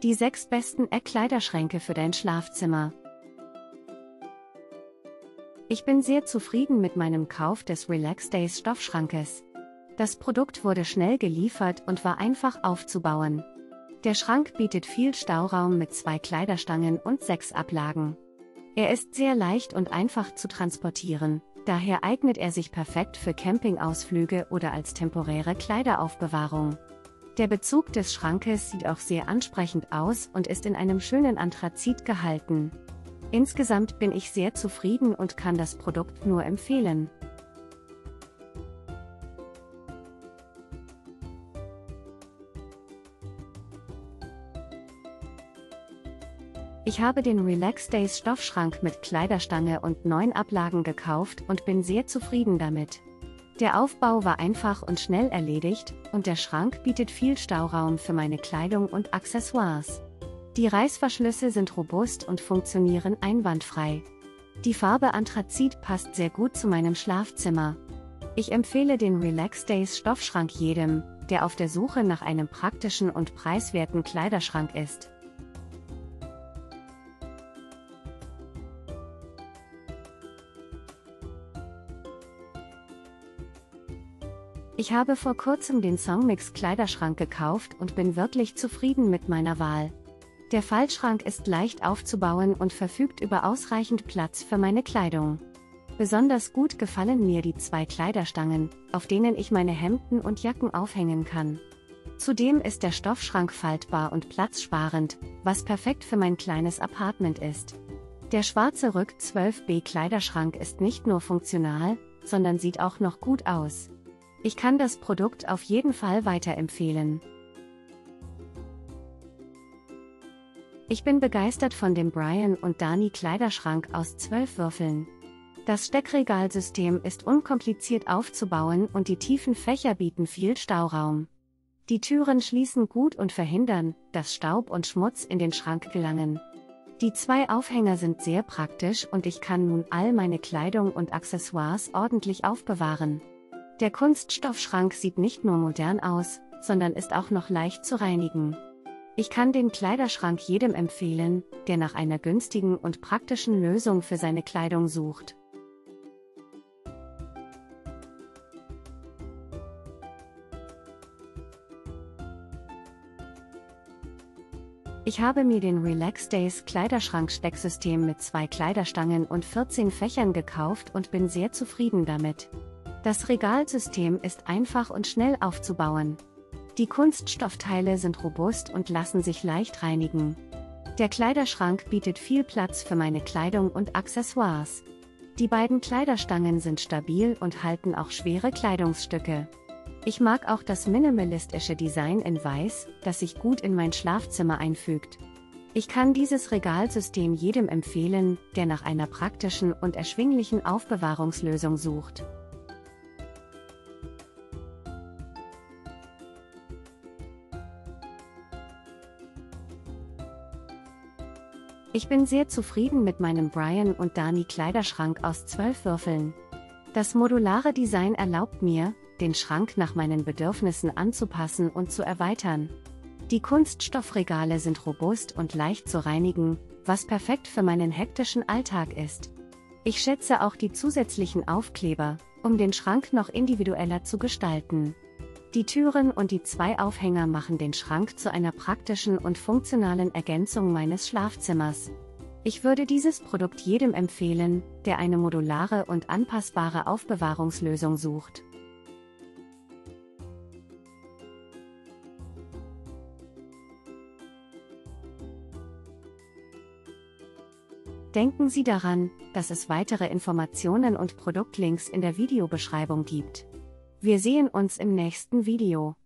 Die 6 besten Eckkleiderschränke für dein Schlafzimmer. Ich bin sehr zufrieden mit meinem Kauf des Relax-Days Stoffschrankes. Das Produkt wurde schnell geliefert und war einfach aufzubauen. Der Schrank bietet viel Stauraum mit 2 Kleiderstangen und 6 Ablagen. Er ist sehr leicht und einfach zu transportieren, daher eignet er sich perfekt für Campingausflüge oder als temporäre Kleideraufbewahrung. Der Bezug des Schrankes sieht auch sehr ansprechend aus und ist in einem schönen Anthrazit gehalten. Insgesamt bin ich sehr zufrieden und kann das Produkt nur empfehlen. Ich habe den Relax-Days Stoffschrank mit Kleiderstange und 9 Ablagen gekauft und bin sehr zufrieden damit. Der Aufbau war einfach und schnell erledigt, und der Schrank bietet viel Stauraum für meine Kleidung und Accessoires. Die Reißverschlüsse sind robust und funktionieren einwandfrei. Die Farbe Anthrazit passt sehr gut zu meinem Schlafzimmer. Ich empfehle den Relax-Days Stoffschrank jedem, der auf der Suche nach einem praktischen und preiswerten Kleiderschrank ist. Ich habe vor kurzem den Songmix Kleiderschrank gekauft und bin wirklich zufrieden mit meiner Wahl. Der Faltschrank ist leicht aufzubauen und verfügt über ausreichend Platz für meine Kleidung. Besonders gut gefallen mir die 2 Kleiderstangen, auf denen ich meine Hemden und Jacken aufhängen kann. Zudem ist der Stoffschrank faltbar und platzsparend, was perfekt für mein kleines Apartment ist. Der schwarze Rück 12B Kleiderschrank ist nicht nur funktional, sondern sieht auch noch gut aus. Ich kann das Produkt auf jeden Fall weiterempfehlen. Ich bin begeistert von dem Brian und Dani Kleiderschrank aus 12 Würfeln. Das Steckregalsystem ist unkompliziert aufzubauen und die tiefen Fächer bieten viel Stauraum. Die Türen schließen gut und verhindern, dass Staub und Schmutz in den Schrank gelangen. Die 2 Aufhänger sind sehr praktisch und ich kann nun all meine Kleidung und Accessoires ordentlich aufbewahren. Der Kunststoffschrank sieht nicht nur modern aus, sondern ist auch noch leicht zu reinigen. Ich kann den Kleiderschrank jedem empfehlen, der nach einer günstigen und praktischen Lösung für seine Kleidung sucht. Ich habe mir den Relax-Days Kleiderschrank-Stecksystem mit 2 Kleiderstangen und 14 Fächern gekauft und bin sehr zufrieden damit. Das Regalsystem ist einfach und schnell aufzubauen. Die Kunststoffteile sind robust und lassen sich leicht reinigen. Der Kleiderschrank bietet viel Platz für meine Kleidung und Accessoires. Die beiden Kleiderstangen sind stabil und halten auch schwere Kleidungsstücke. Ich mag auch das minimalistische Design in Weiß, das sich gut in mein Schlafzimmer einfügt. Ich kann dieses Regalsystem jedem empfehlen, der nach einer praktischen und erschwinglichen Aufbewahrungslösung sucht. Ich bin sehr zufrieden mit meinem Brian und Dani Kleiderschrank aus 12 Würfeln. Das modulare Design erlaubt mir, den Schrank nach meinen Bedürfnissen anzupassen und zu erweitern. Die Kunststoffregale sind robust und leicht zu reinigen, was perfekt für meinen hektischen Alltag ist. Ich schätze auch die zusätzlichen Aufkleber, um den Schrank noch individueller zu gestalten. Die Türen und die 2 Aufhänger machen den Schrank zu einer praktischen und funktionalen Ergänzung meines Schlafzimmers. Ich würde dieses Produkt jedem empfehlen, der eine modulare und anpassbare Aufbewahrungslösung sucht. Denken Sie daran, dass es weitere Informationen und Produktlinks in der Videobeschreibung gibt. Wir sehen uns im nächsten Video.